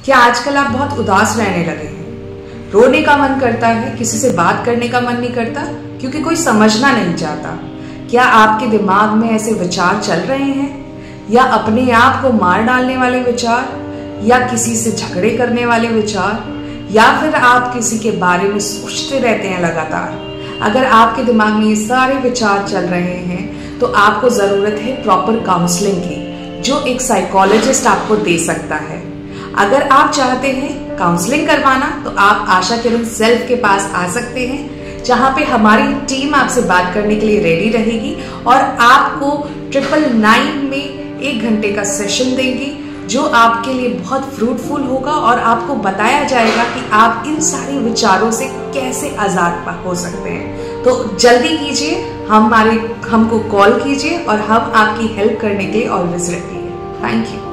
क्या आजकल आप बहुत उदास रहने लगे हैं? रोने का मन करता है, किसी से बात करने का मन नहीं करता क्योंकि कोई समझना नहीं चाहता। क्या आपके दिमाग में ऐसे विचार चल रहे हैं, या अपने आप को मार डालने वाले विचार, या किसी से झगड़े करने वाले विचार, या फिर आप किसी के बारे में सोचते रहते हैं लगातार? अगर आपके दिमाग में ये सारे विचार चल रहे हैं तो आपको जरूरत है प्रॉपर काउंसलिंग की, जो एक साइकोलॉजिस्ट आपको दे सकता है। अगर आप चाहते हैं काउंसलिंग करवाना तो आप आशा किरण सेल्फ के पास आ सकते हैं, जहां पे हमारी टीम आपसे बात करने के लिए रेडी रहेगी और आपको 999 में 1 घंटे का सेशन देंगी, जो आपके लिए बहुत फ्रूटफुल होगा और आपको बताया जाएगा कि आप इन सारे विचारों से कैसे आजाद हो सकते हैं। तो जल्दी कीजिए, हमको कॉल कीजिए और हम आपकी हेल्प करने के लिए ऑलवेज रेडी हैं। Thank you.